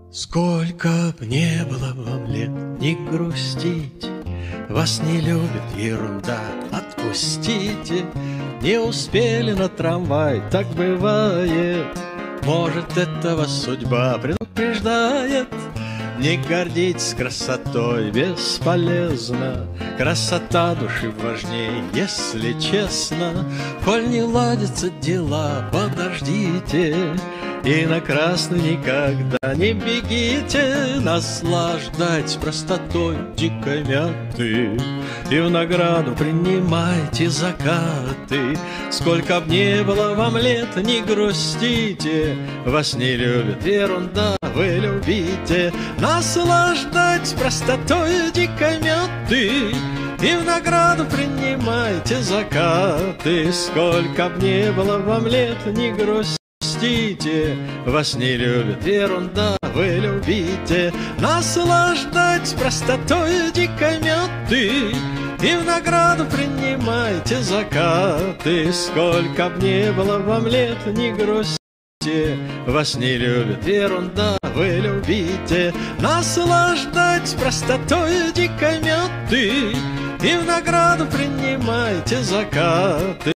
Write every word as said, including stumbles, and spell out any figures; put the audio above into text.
Сколько б не было вам лет, не грустите, вас не любит ерунда, отпустите. Не успели на трамвай, так бывает. Может, это вас судьба предупреждает. Не гордитесь красотой, бесполезно. Красота души важней, если честно. Коль не ладятся дела, подождите. И на красный никогда не бегите. Наслаждайтесь простотой дикой мяты и в награду принимайте закаты. Сколько б не было вам лет, не грустите. Вас не любит ерунда, вы любите. Наслаждайтесь простотой дикой мяты и в награду принимайте закаты. Сколько б не было вам лет, не грустите. Вас не любит ерунда, вы любите. Наслаждайтесь простотой дикой мяты и в награду принимайте закаты. Сколько б не было вам лет, не грустите. Вас не любит ерунда, вы любите. Наслаждайтесь простотой дикой мяты и в награду принимайте закаты.